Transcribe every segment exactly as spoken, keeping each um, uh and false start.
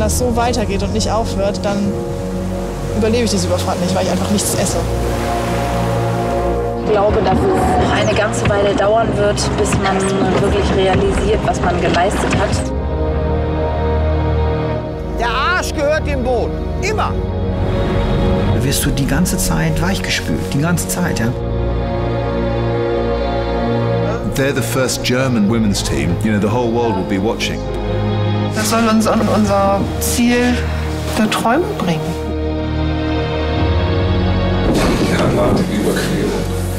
das so weitergeht und nicht aufhört, dann überlebe ich diese Überfahrt nicht, weil ich einfach nichts esse. Ich glaube, dass es noch eine ganze Weile dauern wird, bis man wirklich realisiert, was man geleistet hat. Der Arsch gehört dem Boden. Immer. Da wirst du die ganze Zeit weichgespült. Die ganze Zeit, ja. They're the first German women's team. You know, the whole world will be watching. Das soll uns an unser Ziel der Träume bringen. Ja, Martin, Überquerung.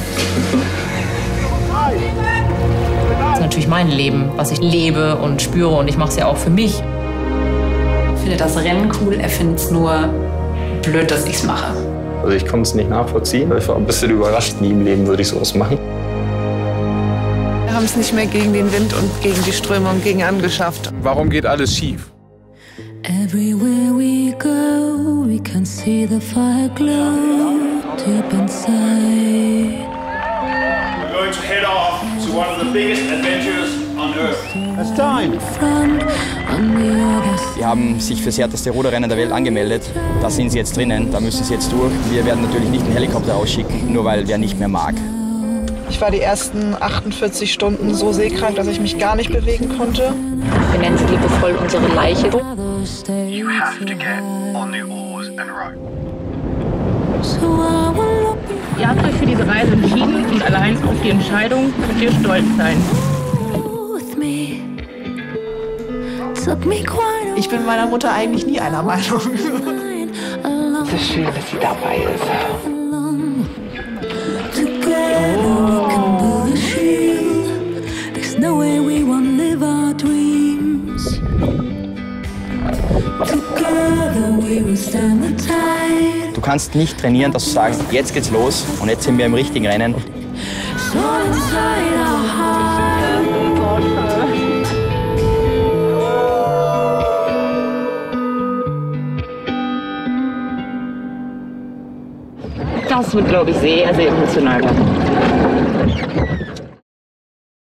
Das ist natürlich mein Leben, was ich lebe und spüre, und ich mache es ja auch für mich. Ich finde das Rennen cool, er findet es nur blöd, dass ich es mache. Also ich konnte es nicht nachvollziehen. Ich war ein bisschen überrascht. Nie im Leben würde ich sowas machen. Wir haben es nicht mehr gegen den Wind und gegen die Strömung gegen angeschafft. Warum geht alles schief? Everywhere we go, we can see the fire glow deep inside. We're going to head off to one of the biggest adventures on Earth. It's time. Die haben sich für das härteste Ruderrennen der Welt angemeldet. Da sind sie jetzt drinnen, da müssen sie jetzt durch. Wir werden natürlich nicht einen Helikopter ausschicken, nur weil wer nicht mehr mag. Ich war die ersten achtundvierzig Stunden so seekrank, dass ich mich gar nicht bewegen konnte. Wir nennen sie liebevoll unsere Leiche. You have to get on the oars and row. Ihr habt euch für diese Reise entschieden, und allein auf die Entscheidung könnt ihr stolz sein. Ich bin meiner Mutter eigentlich nie einer Meinung. Es ist schön, dass sie dabei ist. Du kannst nicht trainieren, dass du sagst, jetzt geht's los und jetzt sind wir im richtigen Rennen. Das wird, glaube ich, sehr, sehr emotional werden.